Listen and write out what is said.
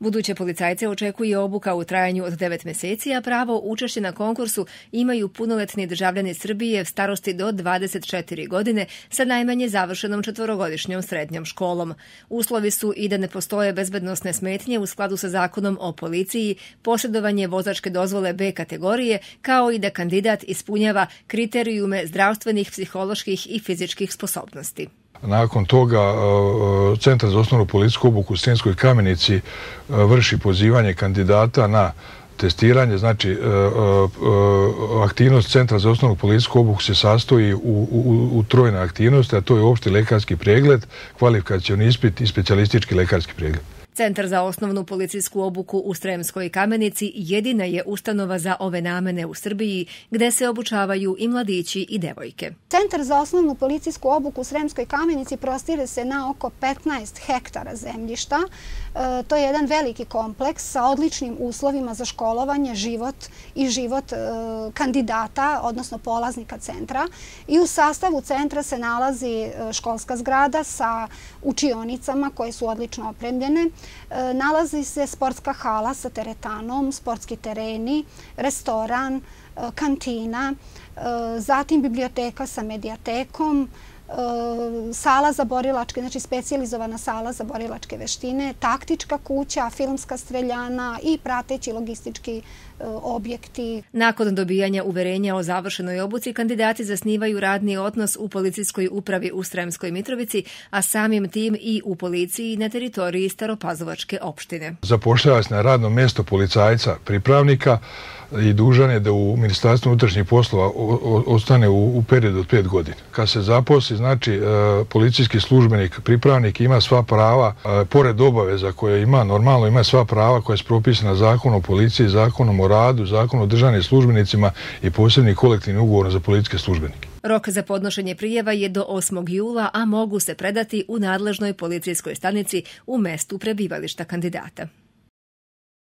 Buduće policajce očekuje obuka u trajanju od 9 meseci, a pravo učešće na konkursu imaju punoletni državljani Srbije starosti do 24 godine sa najmanje završenom 4-godišnjom srednjom školom. Uslovi su i da ne postoje bezbednosne smetnje u skladu sa zakonom o policiji, posjedovanje vozačke dozvole B kategorije, kao i da kandidat ispunjava kriterijume zdravstvenih, psiholoških i fizičkih sposobnosti. Nakon toga Centar za osnovnu policijsku obuku u Sremskoj Kamenici vrši pozivanje kandidata na testiranje. Znači, aktivnost Centra za osnovnu policijsku obuku se sastoji u trojnoj aktivnosti, a to je opšti lekarski pregled, kvalifikacioni ispit i specijalistički lekarski pregled. Centar za osnovnu policijsku obuku u Sremskoj Kamenici jedina je ustanova za ove namene u Srbiji gde se obučavaju i mladići i devojke. Centar za osnovnu policijsku obuku u Sremskoj Kamenici prostire se na oko 15 hektara zemljišta. To je jedan veliki kompleks sa odličnim uslovima za školovanje, život kandidata, odnosno polaznika centra. I u sastavu centra se nalazi školska zgrada sa učionicama koje su odlično opremljene. Nalazi se sportska hala sa teretanom, sportski tereni, restoran, kantina, zatim biblioteka sa medijatekom, sala za borilačke, znači specijalizovana sala za borilačke veštine, taktička kuća, filmska streljana i prateći logistički objekti. Nakon dobijanja uverenja o završenoj obuci, kandidati zasnivaju radni odnos u policijskoj upravi u Sremskoj Mitrovici, a samim tim i u policiji na teritoriji Staropazovačke opštine. Zapošljava se na radno mjesto policajca pripravnika i dužan je da u Ministarstvu unutrašnjih poslova ostane u periodu od 5 godina. Kad se zaposli, znači policijski službenik, pripravnik ima sva prava, pored obaveza koje ima, normalno ima sva prava koja je propisana Zakonom o policiji, Zakonom o radu, Zakonom o državnim službenicima i posebnim kolektivnim ugovorom za policijske službenike. Rok za podnošenje prijava je do 8. jula, a mogu se predati u nadležnoj policijskoj stanici u mestu prebivališta kandidata.